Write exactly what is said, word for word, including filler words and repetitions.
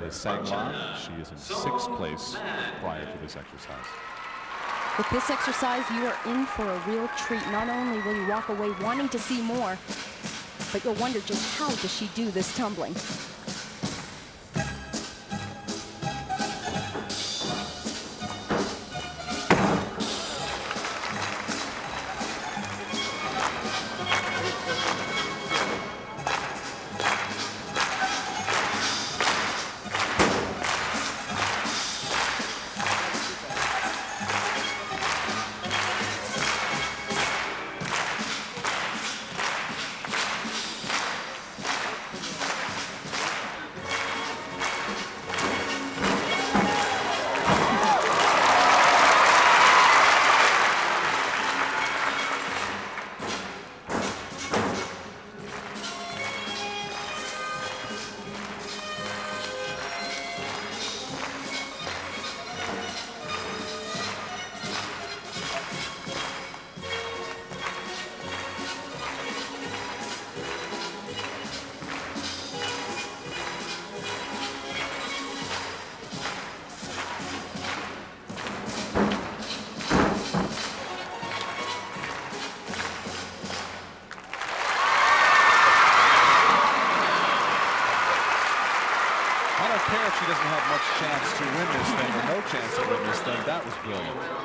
The Sanglan, she is in sixth place prior to this exercise. With this exercise, you are in for a real treat. Not only will you walk away wanting to see more, but you'll wonder just how does she do this tumbling. I don't care if she doesn't have much chance to win this thing or no chance to win this thing. That was brilliant.